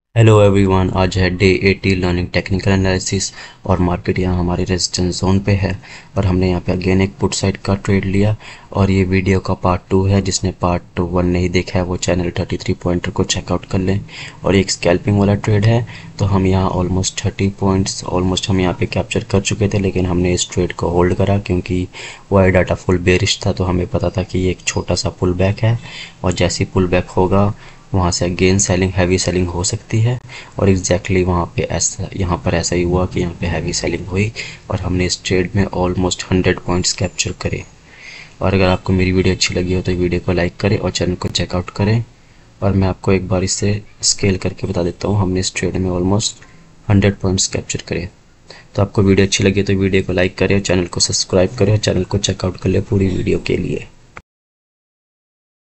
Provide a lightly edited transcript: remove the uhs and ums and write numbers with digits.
Hello everyone. आज है day 80 learning technical analysis और मार्केट यहाँ हमारे रेजिस्टेंस जोन पे है और हमने यहाँ पे अगेन एक पुट साइड का ट्रेड लिया और ये वीडियो का पार्ट 2 है। जिसने पार्ट 1 नहीं देखा है वो चैनल 33 पॉइंटर को चेकआउट कर लें। और एक स्कैल्पिंग वाला ट्रेड है तो हम यहाँ ऑलमोस्ट 30 पॉइंट्स ऑलमोस्ट हम यहाँ पे कैप्चर कर चुके थे, लेकिन हमने इस ट्रेड को होल्ड करा क्योंकि वाई डाटा फुल बेरिश था। तो हमें पता था कि ये एक छोटा सा पुल बैक है और जैसे ही पुल बैक होगा वहाँ से अगेन सेलिंग हैवी सेलिंग हो सकती है। और एग्जैक्टली वहाँ पे ऐसा यहाँ पर ऐसा ही हुआ कि यहाँ पे हैवी सेलिंग हुई और हमने इस ट्रेड में ऑलमोस्ट 100 पॉइंट्स कैप्चर करे। और अगर आपको मेरी वीडियो अच्छी लगी हो तो वीडियो को लाइक करें और चैनल को चेकआउट करें। और मैं आपको एक बार इससे स्केल करके बता देता हूँ, हमने इस ट्रेड में ऑलमोस्ट 100 पॉइंट्स कैप्चर करे। तो आपको वीडियो अच्छी लगी तो वीडियो को लाइक करें और चैनल को सब्सक्राइब करें और चैनल को चेकआउट कर ले पूरी वीडियो के लिए।